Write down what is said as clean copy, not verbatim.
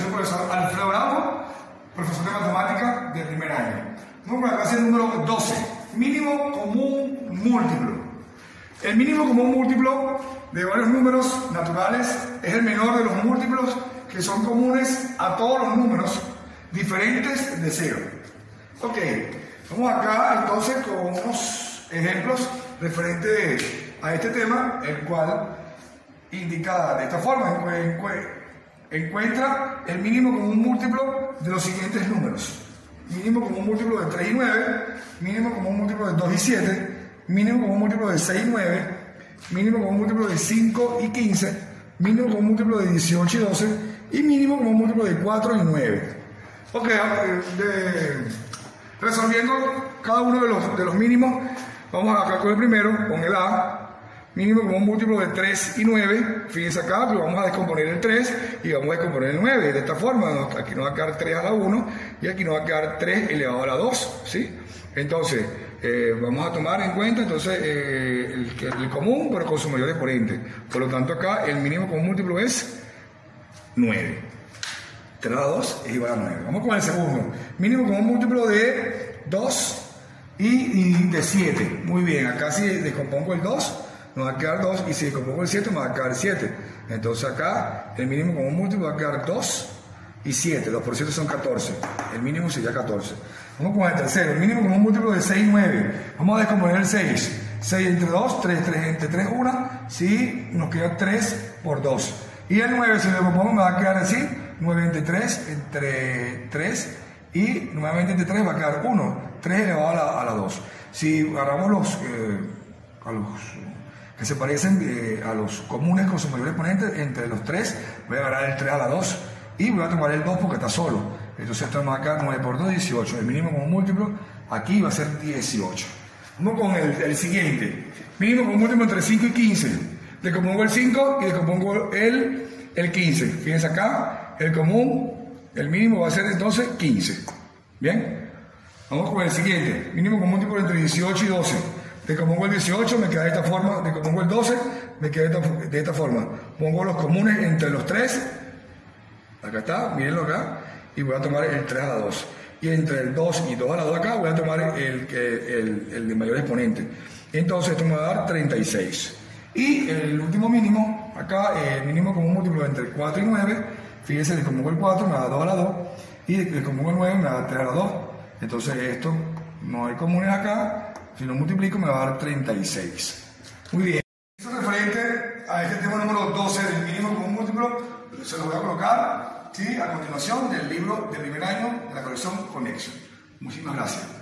el profesor Alfredo Bravo, profesor de matemática de primer año. Vamos con la clase número 12, mínimo común múltiplo. El mínimo común múltiplo de varios números naturales es el menor de los múltiplos que son comunes a todos los números diferentes de 0. Ok, vamos acá entonces con unos ejemplos referentes a este tema, el cual indica de esta forma: encuentra el mínimo común múltiplo de los siguientes números: mínimo común múltiplo de 3 y 9, mínimo común múltiplo de 2 y 7, mínimo común múltiplo de 6 y 9, mínimo común múltiplo de 5 y 15, mínimo común múltiplo de 18 y 12 y mínimo común múltiplo de 4 y 9. Ok, resolviendo cada uno de los mínimos, vamos acá con el primero, con el A. Mínimo común múltiplo de 3 y 9, fíjense acá, pero vamos a descomponer el 3 y vamos a descomponer el 9, de esta forma, aquí nos va a quedar 3 a la 1 y aquí nos va a quedar 3 elevado a la 2, ¿sí? Entonces, vamos a tomar en cuenta entonces el común, pero con su mayor exponente. Por lo tanto, acá el mínimo común múltiplo es 9. 3 a la 2 es igual a 9. Vamos con el segundo. Mínimo común múltiplo de 2 y de 7. Muy bien, acá si descompongo el 2, me va a quedar 2, y si descompongo el 7, me va a quedar 7. Entonces acá el mínimo común múltiplo va a quedar 2 y 7. 2 por 7 son 14. El mínimo sería 14. Vamos con el tercero. El mínimo común múltiplo de 6 y 9. Vamos a descomponer el 6. 6 entre 2, 3 entre 3, 1. Sí, nos queda 3 por 2. Y el 9, si lo descompongo, me va a quedar así: 9 entre 3, entre 3. Y nuevamente entre 3 va a quedar 1. 3 elevado a la 2. Si agarramos los que se parecen a los comunes con su mayor exponente, entre los 3 voy a agarrar el 3 a la 2 y voy a tomar el 2 porque está solo. Entonces esto nos va a quedar 9 por 2, 18. El mínimo común múltiplo aquí va a ser 18. Vamos con el siguiente. Mínimo común múltiplo entre 5 y 15. Descompongo el 5 y descompongo el 15. Fíjense acá, el común, el mínimo va a ser entonces 15. Bien, vamos con el siguiente. Mínimo común múltiplo entre 18 y 12. Descompongo el 18, me queda de esta forma. Descompongo el 12, me queda de esta forma. Pongo los comunes entre los 3. Acá está, mírenlo acá. Y voy a tomar el 3 a la 2. Y entre el 2 y 2 a la 2 acá voy a tomar el de mayor exponente. Entonces esto me va a dar 36. Y el último mínimo, acá el mínimo común múltiplo entre 4 y 9. Fíjense, descompongo el 4, me da 2 a la 2. Y descompongo el 9, me da 3 a la 2. Entonces esto no hay comunes acá. Si lo multiplico me va a dar 36. Muy bien. Esto referente a este tema número 12 del mínimo común múltiplo, se lo voy a colocar, ¿sí?, a continuación del libro de primer año de la colección Connection. Muchísimas gracias.